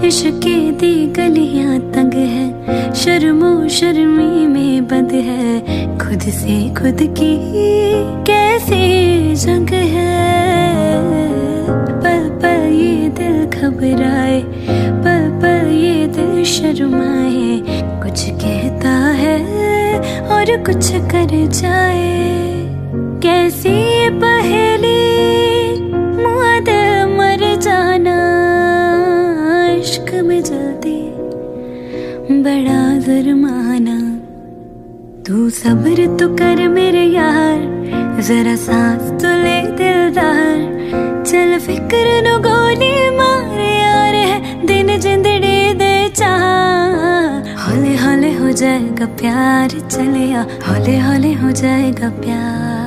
इश्क़े दी गलियां तंग है, शर्मो शर्मी में बंद है, खुद से खुद की कैसी जंग है। पल पल ये दिल घबराए, पल पल ये दिल शर्माए, कुछ कहता है और कुछ कर जाए। कैसी ये पहेली मुआदिल मर जाना, इश्क में जल्दी बड़ा जुर्माना। तू सब्र तो कर मेरे यार, जरा सांस तो ले दिलदार, चल फिक्र नु गोली मार यार है दिन जिंदड़ी दे चाह। हौले हौले हो जाएगा प्यार चलिया, हौले हौले हो जाएगा प्यार।